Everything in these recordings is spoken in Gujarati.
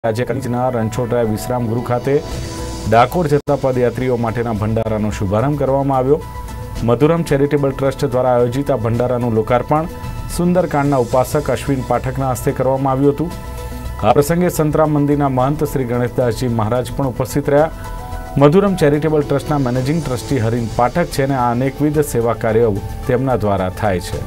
આજે કચ્છના રણછોડરાય વિશ્રામ ગૃહ ખાતે ડાકોર જતા પદયાત્રીઓ માટેના ભંડારાનો શુભારંભ કરવામાં આવ્યો। મધુરમ ચેરિટેબલ ટ્રસ્ટ દ્વારા આયોજિત આ ભંડારાનું લોકાર્પણ સુંદરકાંડના ઉપાસક અશ્વિન પાઠકના હસ્તે કરવામાં આવ્યું હતું। આ પ્રસંગે સંતરામ મંદિરના મહંત શ્રી ગણેશદાસજી મહારાજ પણ ઉપસ્થિત રહ્યા। મધુરમ ચેરિટેબલ ટ્રસ્ટના મેનેજિંગ ટ્રસ્ટી હરીન પાઠક છે અને આ અનેકવિધ સેવા કાર્યો તેમના દ્વારા થાય છે।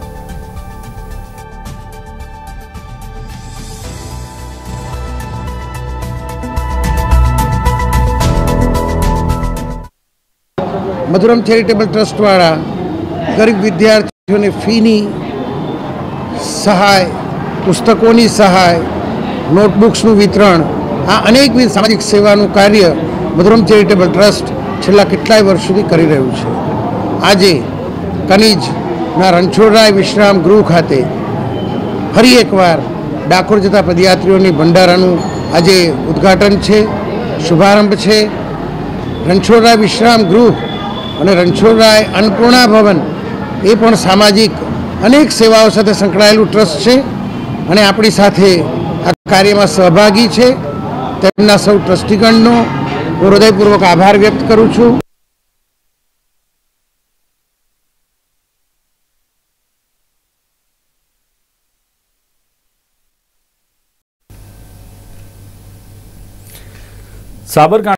मधुरम चेरिटेबल ट्रस्ट वाला गरीब विद्यार्थियों ने फीनी सहाय, पुस्तकों सहाय, नोटबुक्स वितरण आ अनेकविध सामाजिक सेवानुं कार्य मधुरम चेरिटेबल ट्रस्ट छेल्ला केटलाय वर्षोथी करी रह्युं छे। आजे कनीजना रणछोडराय विश्राम गृह खाते फरी एकवार डाकोर जता पदयात्रीओनी भंडारानुं आजे उद्घाटन छे, शुभारंभ छे। रणछोडराय विश्राम गृह અને રણછોડરાય અન્નપૂર્ણા ભવન એ પણ સામાજિક અનેક સેવાઓ સાથે સંકળાયેલું ટ્રસ્ટ છે અને આપણી સાથે આ કાર્યમાં સહભાગી છે। તેમના સૌ ટ્રસ્ટીગણનો હું હૃદયપૂર્વક આભાર વ્યક્ત કરું છું। સાબરકાંઠા